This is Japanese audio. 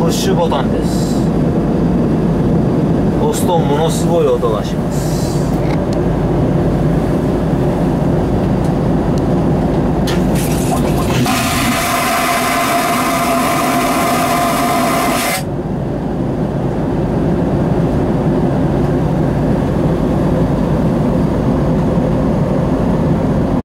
ッシュボタンです。押すとものすごい音がします。